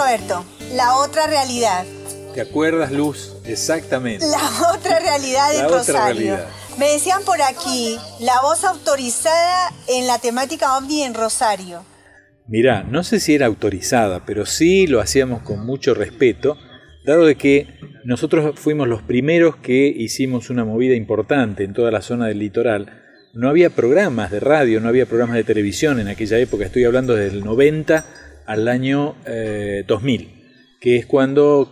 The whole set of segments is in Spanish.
Roberto, la otra realidad. ¿Te acuerdas, Luz? Exactamente. La otra realidad en Rosario. Otra realidad. Me decían por aquí, la voz autorizada en la temática OVNI en Rosario. Mirá, no sé si era autorizada, pero sí lo hacíamos con mucho respeto, dado de que nosotros fuimos los primeros que hicimos una movida importante en toda la zona del litoral. No había programas de radio, no había programas de televisión en aquella época, estoy hablando desde el 90 al año 2000, que es cuando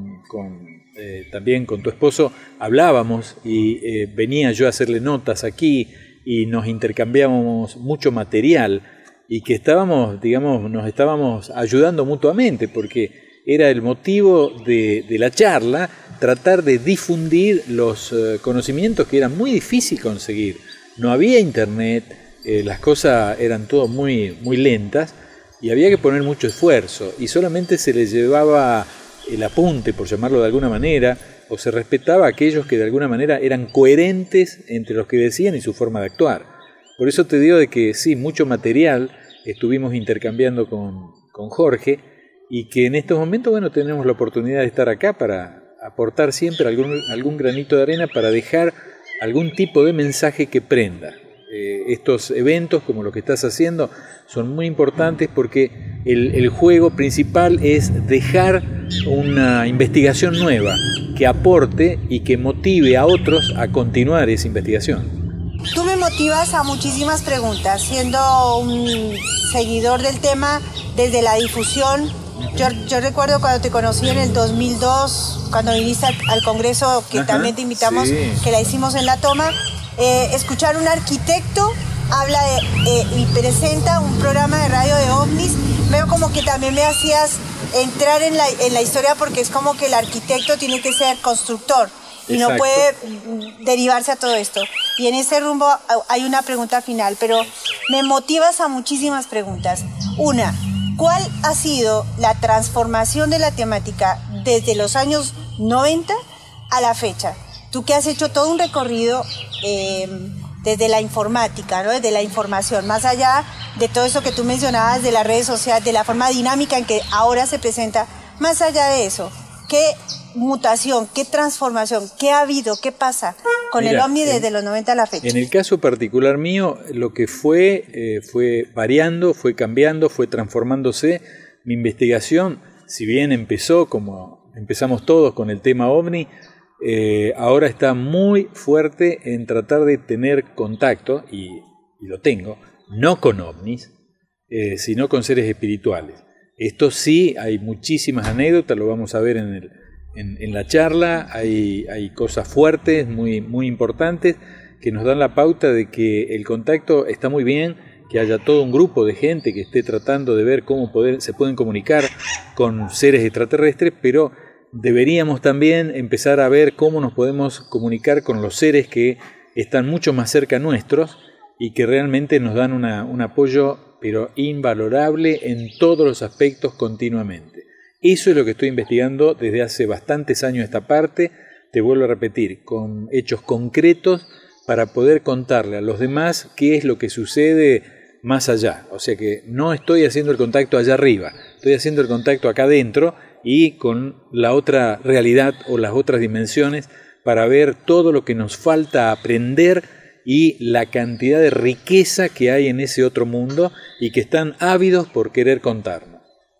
también con tu esposo hablábamos y venía yo a hacerle notas aquí y nos intercambiábamos mucho material y que estábamos, digamos, nos estábamos ayudando mutuamente porque era el motivo de la charla tratar de difundir los conocimientos que eran muy difícil conseguir. No había internet, las cosas eran todo muy lentas y había que poner mucho esfuerzo y solamente se les llevaba el apunte, por llamarlo de alguna manera, o se respetaba a aquellos que de alguna manera eran coherentes entre los que decían y su forma de actuar. Por eso te digo de que sí, mucho material estuvimos intercambiando con Jorge y que en estos momentos, bueno, tenemos la oportunidad de estar acá para aportar siempre algún granito de arena para dejar algún tipo de mensaje que prenda. Estos eventos, como lo que estás haciendo, son muy importantes porque el juego principal es dejar una investigación nueva que aporte y que motive a otros a continuar esa investigación. Tú me motivas a muchísimas preguntas, siendo un seguidor del tema desde la difusión. Yo recuerdo cuando te conocí en el 2002, cuando viniste al Congreso, que también te invitamos, sí, que la hicimos en La Toma, escuchar un arquitecto habla y presenta un programa de radio de ovnis. Veo como que también me hacías entrar en la historia porque es como que el arquitecto tiene que ser constructor. Y exacto, no puede derivarse a todo esto. Y en ese rumbo hay una pregunta final, pero me motivas a muchísimas preguntas. Una, ¿cuál ha sido la transformación de la temática desde los años 90 a la fecha? Tú que has hecho todo un recorrido desde la informática, ¿no? Desde la información, más allá de todo eso que tú mencionabas de las redes sociales, de la forma dinámica en que ahora se presenta, más allá de eso, ¿qué mutación, qué transformación, qué ha habido, qué pasa con el OVNI desde los 90 a la fecha? En el caso particular mío, lo que fue variando, fue cambiando, fue transformándose. Mi investigación, si bien empezó como empezamos todos con el tema OVNI, ahora está muy fuerte en tratar de tener contacto, y lo tengo, no con OVNIs, sino con seres espirituales. Esto sí, hay muchísimas anécdotas, lo vamos a ver en la charla, hay cosas fuertes, muy importantes, que nos dan la pauta de que el contacto está muy bien, que haya todo un grupo de gente que esté tratando de ver cómo se pueden comunicar con seres extraterrestres, pero deberíamos también empezar a ver cómo nos podemos comunicar con los seres que están mucho más cerca nuestros y que realmente nos dan un apoyo pero invalorable en todos los aspectos continuamente. Eso es lo que estoy investigando desde hace bastantes años esta parte, te vuelvo a repetir, con hechos concretos para poder contarle a los demás qué es lo que sucede más allá. O sea que no estoy haciendo el contacto allá arriba, estoy haciendo el contacto acá adentro y con la otra realidad o las otras dimensiones para ver todo lo que nos falta aprender y la cantidad de riqueza que hay en ese otro mundo y que están ávidos por querer contarnos.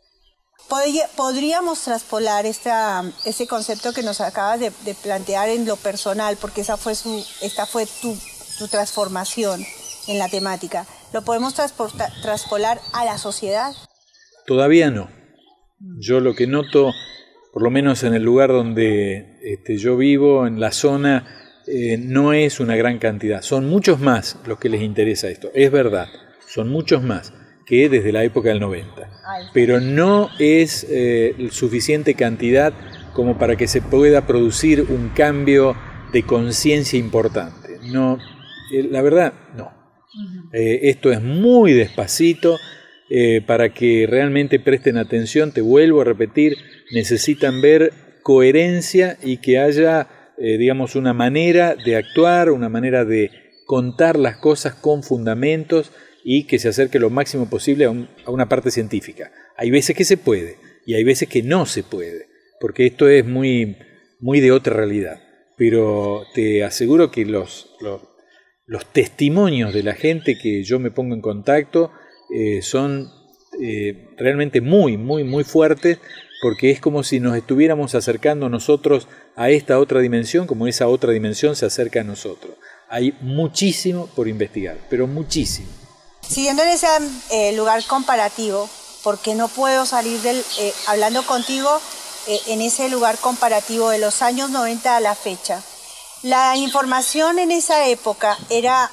Podríamos traspolar ese concepto que nos acabas de plantear en lo personal, porque esta fue tu transformación en la temática. ¿Lo podemos traspolar a la sociedad? Todavía no. Yo lo que noto, por lo menos en el lugar donde yo vivo, en la zona, no es una gran cantidad. Son muchos más los que les interesa esto. Es verdad, son muchos más que desde la época del 90. Pero no es suficiente cantidad como para que se pueda producir un cambio de conciencia importante. No, la verdad, no. Esto es muy despacito. Para que realmente presten atención, te vuelvo a repetir, necesitan ver coherencia y que haya, digamos, una manera de actuar, una manera de contar las cosas con fundamentos y que se acerque lo máximo posible a una parte científica. Hay veces que se puede, y hay veces que no se puede, porque esto es muy, muy de otra realidad. Pero te aseguro que los testimonios de la gente que yo me pongo en contacto son realmente muy, muy, muy fuertes, porque es como si nos estuviéramos acercando nosotros a esta otra dimensión, como esa otra dimensión se acerca a nosotros. Hay muchísimo por investigar, pero muchísimo. Siguiendo en ese lugar comparativo, porque no puedo salir hablando contigo en ese lugar comparativo de los años 90 a la fecha. La información en esa época era,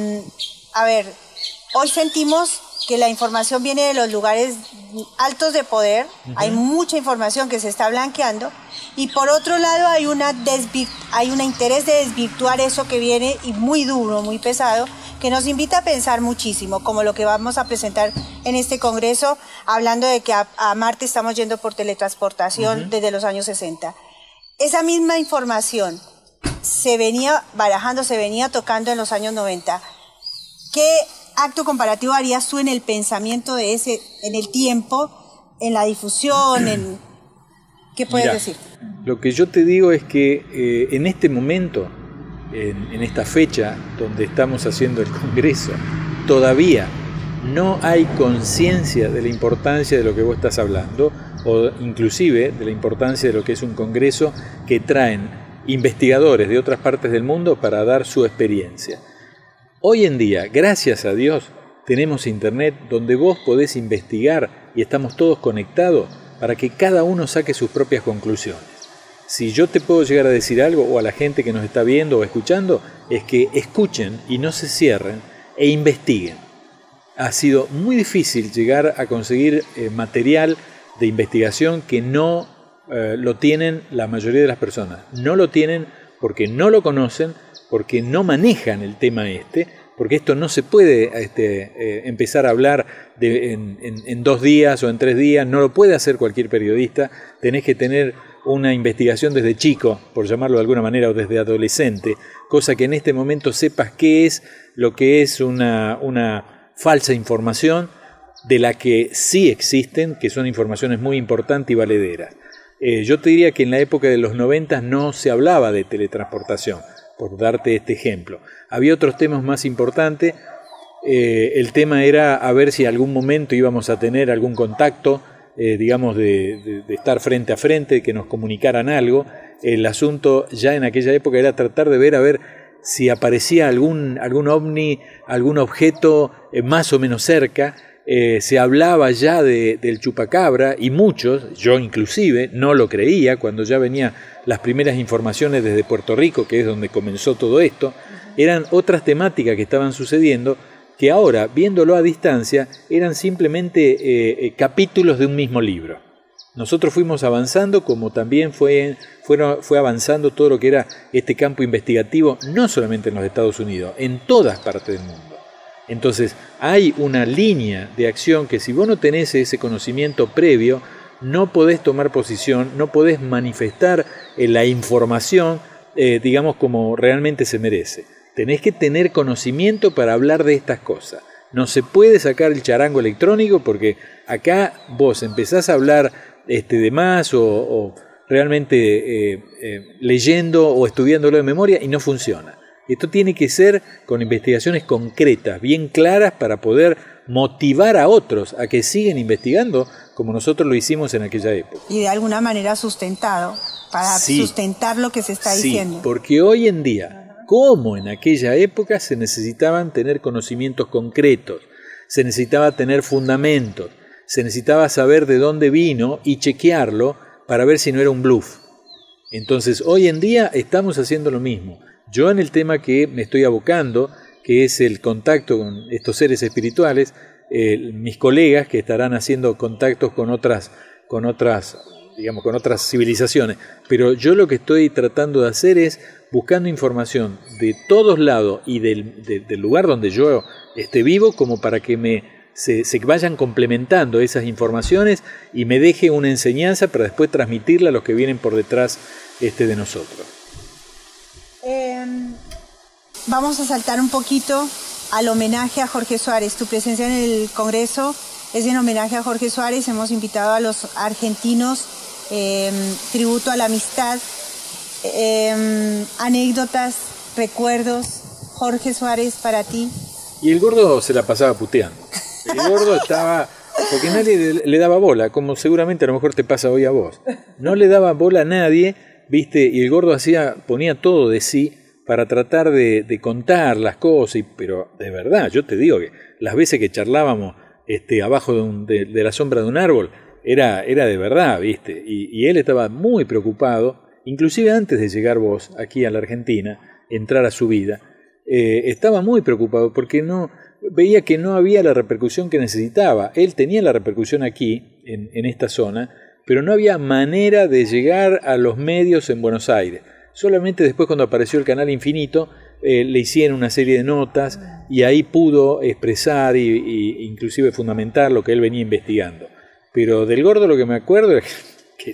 hoy sentimos que la información viene de los lugares altos de poder, hay mucha información que se está blanqueando, y por otro lado hay un interés de desvirtuar eso que viene, y muy duro, muy pesado, que nos invita a pensar muchísimo, como lo que vamos a presentar en este congreso, hablando de que a Marte estamos yendo por teletransportación desde los años 60. Esa misma información se venía barajando, se venía tocando en los años 90. ¿Qué acto comparativo harías tú en el pensamiento de en el tiempo, en la difusión, ¿qué puedes decir? Lo que yo te digo es que en este momento, en esta fecha donde estamos haciendo el congreso, todavía no hay conciencia de la importancia de lo que vos estás hablando, o inclusive de la importancia de lo que es un congreso que traen investigadores de otras partes del mundo para dar su experiencia. Hoy en día, gracias a Dios, tenemos internet donde vos podés investigar y estamos todos conectados para que cada uno saque sus propias conclusiones. Si yo te puedo llegar a decir algo, o a la gente que nos está viendo o escuchando, es que escuchen y no se cierren e investiguen. Ha sido muy difícil llegar a conseguir material de investigación que no lo tienen la mayoría de las personas. No lo tienen porque no lo conocen, porque no manejan el tema porque esto no se puede empezar a hablar en 2 días o en 3 días, no lo puede hacer cualquier periodista, tenés que tener una investigación desde chico, por llamarlo de alguna manera, o desde adolescente, cosa que en este momento sepas qué es lo que es una falsa información, de la que sí existen, que son informaciones muy importantes y valederas. Yo te diría que en la época de los 90 no se hablaba de teletransportación, por darte este ejemplo. Había otros temas más importantes. El tema era a ver si algún momento íbamos a tener algún contacto, digamos, de estar frente a frente, que nos comunicaran algo. El asunto ya en aquella época era tratar de ver a ver si aparecía algún ovni, algún objeto más o menos cerca. Se hablaba ya del chupacabra, y muchos, yo inclusive, no lo creía cuando ya venían las primeras informaciones desde Puerto Rico, que es donde comenzó todo esto. Eran otras temáticas que estaban sucediendo, que ahora, viéndolo a distancia, eran simplemente capítulos de un mismo libro. Nosotros fuimos avanzando, como también fue avanzando todo lo que era este campo investigativo, no solamente en los Estados Unidos, en todas partes del mundo. Entonces hay una línea de acción que, si vos no tenés ese conocimiento previo, no podés tomar posición, no podés manifestar la información, digamos, como realmente se merece. Tenés que tener conocimiento para hablar de estas cosas. No se puede sacar el charango electrónico, porque acá vos empezás a hablar de más o realmente leyendo o estudiándolo de memoria, y no funciona. Esto tiene que ser con investigaciones concretas, bien claras, para poder motivar a otros a que sigan investigando como nosotros lo hicimos en aquella época. Y de alguna manera sustentado, para sustentar lo que se está diciendo. Sí, porque hoy en día, como en aquella época, se necesitaban tener conocimientos concretos, se necesitaba tener fundamentos, se necesitaba saber de dónde vino y chequearlo para ver si no era un bluff. Entonces, hoy en día estamos haciendo lo mismo. Yo, en el tema que me estoy abocando, que es el contacto con estos seres espirituales, mis colegas que estarán haciendo contactos con otras civilizaciones, pero yo lo que estoy tratando de hacer es buscando información de todos lados y del lugar donde yo esté vivo, como para que se vayan complementando esas informaciones y me deje una enseñanza para después transmitirla a los que vienen por detrás de nosotros. Vamos a saltar un poquito al homenaje a Jorge Suárez. Tu presencia en el Congreso es en homenaje a Jorge Suárez. Hemos invitado a los argentinos, tributo a la amistad, anécdotas, recuerdos. Jorge Suárez, para ti. Y el gordo se la pasaba puteando. El gordo estaba... Porque nadie le daba bola, como seguramente a lo mejor te pasa hoy a vos. No le daba bola a nadie, ¿viste? Y el gordo ponía todo de sí para tratar de contar las cosas, pero de verdad, yo te digo que las veces que charlábamos abajo de la sombra de un árbol, era de verdad, ¿viste? Y él estaba muy preocupado, inclusive antes de llegar vos aquí a la Argentina, entrar a su vida, estaba muy preocupado porque veía que no había la repercusión que necesitaba. Él tenía la repercusión aquí, en esta zona, pero no había manera de llegar a los medios en Buenos Aires. Solamente después, cuando apareció el Canal Infinito, le hicieron una serie de notas y ahí pudo expresar e inclusive fundamentar lo que él venía investigando. Pero del gordo lo que me acuerdo es que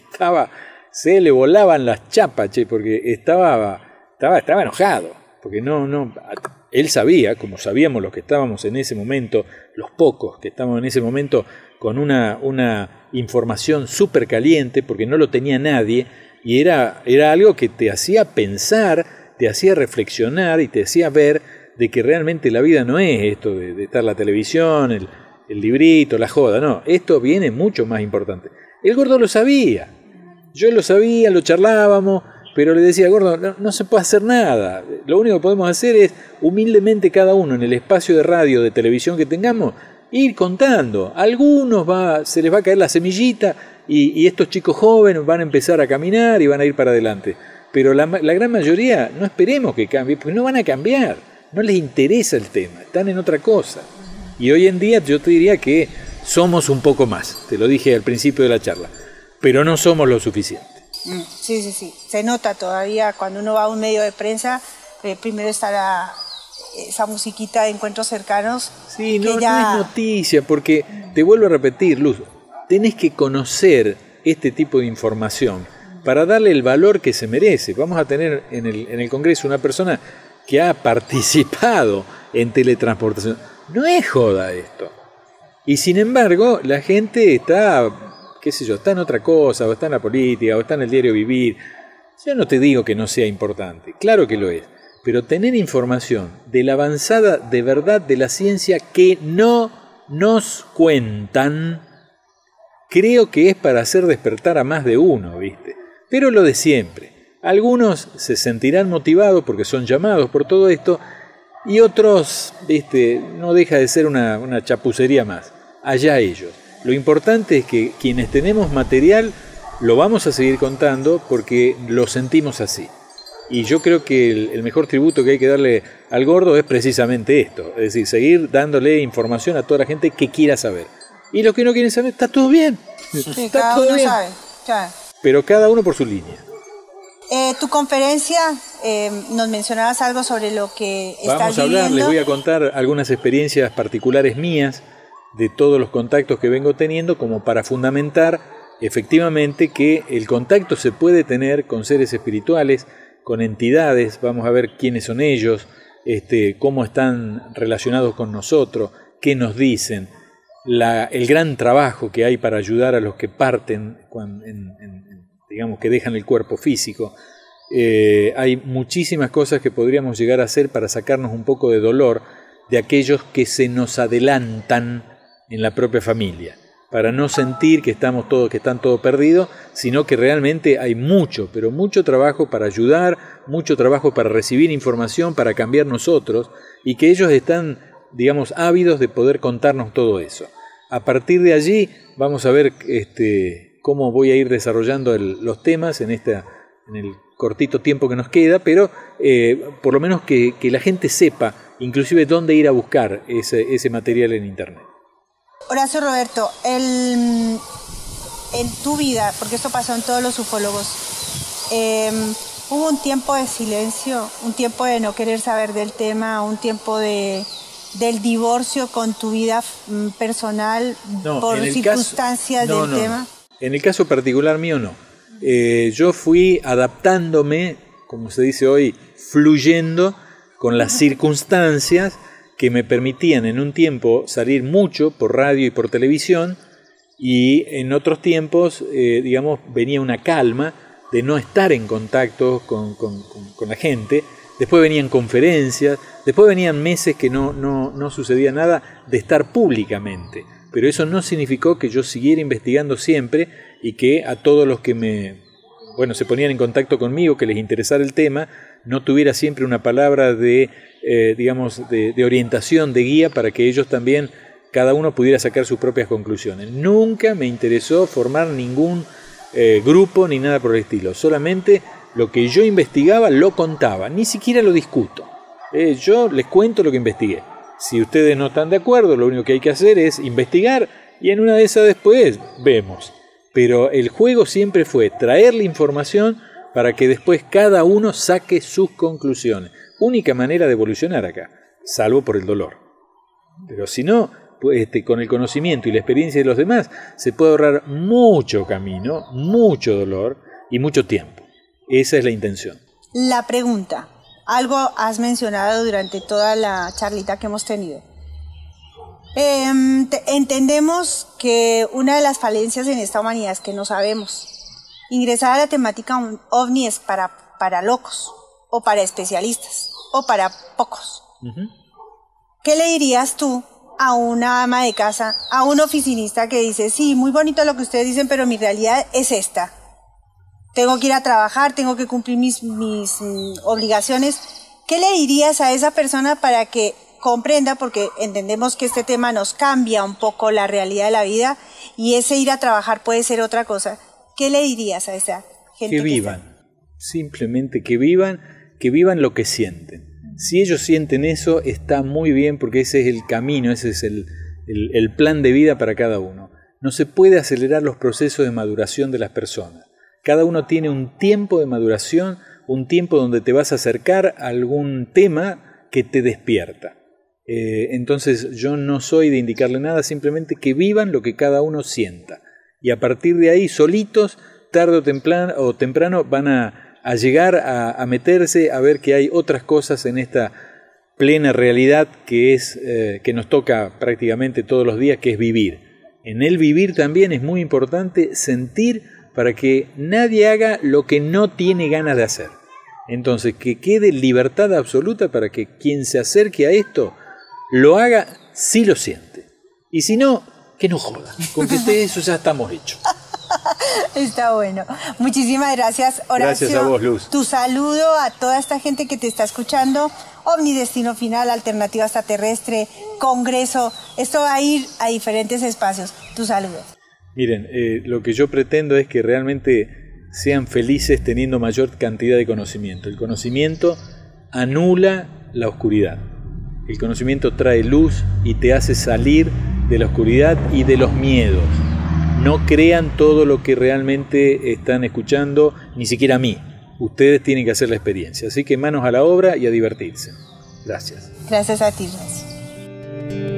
se le volaban las chapas, porque estaba enojado, porque él sabía, como sabíamos los que estábamos en ese momento, los pocos que estábamos en ese momento con una información súper caliente, porque no lo tenía nadie, y era algo que te hacía pensar, te hacía reflexionar y te hacía ver de que realmente la vida no es esto de estar la televisión, el librito, la joda, no, esto viene mucho más importante. El gordo lo sabía, yo lo sabía, lo charlábamos, pero le decía, gordo, no se puede hacer nada, lo único que podemos hacer es humildemente cada uno en el espacio de radio, de televisión que tengamos, ir contando. A algunos se les va a caer la semillita y estos chicos jóvenes van a empezar a caminar y van a ir para adelante. Pero la gran mayoría no esperemos que cambie, porque no van a cambiar, no les interesa el tema, están en otra cosa. Y hoy en día yo te diría que somos un poco más, te lo dije al principio de la charla, pero no somos lo suficiente. Sí, se nota todavía cuando uno va a un medio de prensa, primero está esa musiquita de encuentros cercanos. Sí, no es noticia, porque te vuelvo a repetir, Luz, tenés que conocer este tipo de información para darle el valor que se merece. Vamos a tener en el Congreso una persona que ha participado en teletransportación. No es joda esto. Y sin embargo, la gente está, qué sé yo, está en otra cosa, o está en la política, o está en el diario vivir. Yo no te digo que no sea importante, claro que lo es. Pero tener información de la avanzada de verdad de la ciencia que no nos cuentan, creo que es para hacer despertar a más de uno, ¿viste? Pero lo de siempre. Algunos se sentirán motivados porque son llamados por todo esto y otros, ¿viste? No deja de ser una chapucería más. Allá ellos. Lo importante es que quienes tenemos material lo vamos a seguir contando porque lo sentimos así. Y yo creo que el mejor tributo que hay que darle al gordo es precisamente esto. Es decir, seguir dándole información a toda la gente que quiera saber. Y los que no quieren saber, está todo bien. Sí, está cada todo uno bien. Sabe. Claro. Pero cada uno por su línea. Tu conferencia, nos mencionabas algo sobre lo que estás Vamos a hablar, viviendo. Les voy a contar algunas experiencias particulares mías de todos los contactos que vengo teniendo como para fundamentar efectivamente que el contacto se puede tener con seres espirituales, con entidades. Vamos a ver quiénes son ellos, cómo están relacionados con nosotros, qué nos dicen, el gran trabajo que hay para ayudar a los que parten, digamos que dejan el cuerpo físico. Hay muchísimas cosas que podríamos llegar a hacer para sacarnos un poco de dolor de aquellos que se nos adelantan en la propia familia, para no sentir que están todo perdido, sino que realmente hay mucho, pero mucho trabajo para ayudar, mucho trabajo para recibir información, para cambiar nosotros, y que ellos están, digamos, ávidos de poder contarnos todo eso. A partir de allí vamos a ver cómo voy a ir desarrollando los temas en el cortito tiempo que nos queda, pero por lo menos que la gente sepa, inclusive dónde ir a buscar ese material en internet. Horacio Roberto, en tu vida, porque esto pasó en todos los ufólogos, hubo un tiempo de silencio, un tiempo de no querer saber del tema, un tiempo del divorcio con tu vida personal por circunstancias del tema. En el caso particular mío no. Yo fui adaptándome, como se dice hoy, fluyendo con las circunstancias que me permitían en un tiempo salir mucho por radio y por televisión, y en otros tiempos, digamos, venía una calma de no estar en contacto con la gente. Después venían conferencias, después venían meses que no sucedía nada de estar públicamente. Pero eso no significó que yo siguiera investigando siempre y que a todos los que se ponían en contacto conmigo, que les interesara el tema, no tuviera siempre una palabra de orientación, de guía, para que ellos también, cada uno pudiera sacar sus propias conclusiones. Nunca me interesó formar ningún grupo ni nada por el estilo. Solamente lo que yo investigaba lo contaba, ni siquiera lo discuto. Yo les cuento lo que investigué. Si ustedes no están de acuerdo, lo único que hay que hacer es investigar y en una de esas después vemos. Pero el juego siempre fue traer la información para que después cada uno saque sus conclusiones. Única manera de evolucionar acá, salvo por el dolor. Pero si no, con el conocimiento y la experiencia de los demás, se puede ahorrar mucho camino, mucho dolor y mucho tiempo. Esa es la intención. La pregunta. Algo has mencionado durante toda la charlita que hemos tenido. Entendemos que una de las falencias en esta humanidad es que no sabemos. Ingresar a la temática OVNI es para locos, o para especialistas, o para pocos. Uh-huh. ¿Qué le dirías tú a una ama de casa, a un oficinista que dice, sí, muy bonito lo que ustedes dicen, pero mi realidad es esta? Tengo que ir a trabajar, tengo que cumplir mis obligaciones. ¿Qué le dirías a esa persona para que comprenda? Porque entendemos que este tema nos cambia un poco la realidad de la vida y ese ir a trabajar puede ser otra cosa. ¿Qué le dirías a esa gente? Que vivan, simplemente que vivan lo que sienten. Si ellos sienten eso, está muy bien, porque ese es el camino, ese es el plan de vida para cada uno. No se puede acelerar los procesos de maduración de las personas. Cada uno tiene un tiempo de maduración, un tiempo donde te vas a acercar a algún tema que te despierta. Entonces yo no soy de indicarle nada, simplemente que vivan lo que cada uno sienta. Y a partir de ahí, solitos, tarde o temprano, van a llegar a meterse, a ver que hay otras cosas en esta plena realidad que nos toca prácticamente todos los días, que es vivir. En el vivir también es muy importante sentir, para que nadie haga lo que no tiene ganas de hacer. Entonces, que quede libertad absoluta para que quien se acerque a esto lo haga si lo siente. Y si no, que no joda. Con que de eso ya estamos hechos. Está bueno. Muchísimas gracias, Horacio. Gracias a vos, Luz. Tu saludo a toda esta gente que te está escuchando. OVNI Destino Final, Alternativa Extraterrestre, Congreso. Esto va a ir a diferentes espacios. Tu saludo. Miren, lo que yo pretendo es que realmente sean felices teniendo mayor cantidad de conocimiento. El conocimiento anula la oscuridad. El conocimiento trae luz y te hace salir de la oscuridad y de los miedos. No crean todo lo que realmente están escuchando, ni siquiera a mí. Ustedes tienen que hacer la experiencia. Así que manos a la obra y a divertirse. Gracias. Gracias a ti, Horacio.